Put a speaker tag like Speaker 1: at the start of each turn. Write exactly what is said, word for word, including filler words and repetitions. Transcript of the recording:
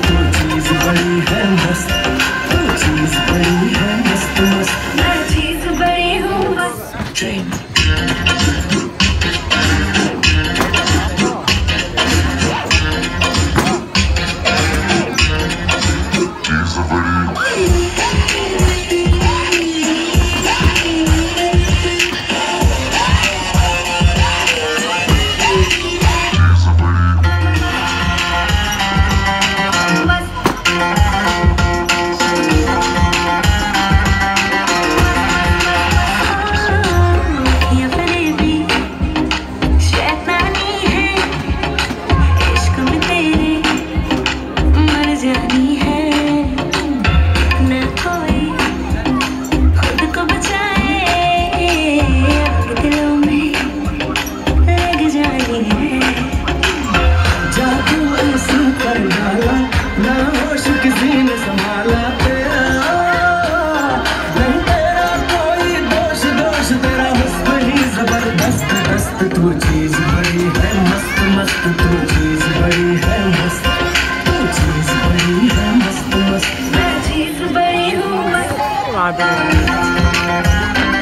Speaker 1: तू चीज बड़ी है मस्त, तू चीज बड़ी है मस्त मस्त,
Speaker 2: मैं चीज बड़ी हूँ मस्त।
Speaker 1: ट्रेन तू चीज बड़ी है मस्त मस्त, तू चीज बड़ी है मस्त, तू चीज बड़ी है मस्त मस्त,
Speaker 2: मैं चीज बड़ी हूँ मस्त।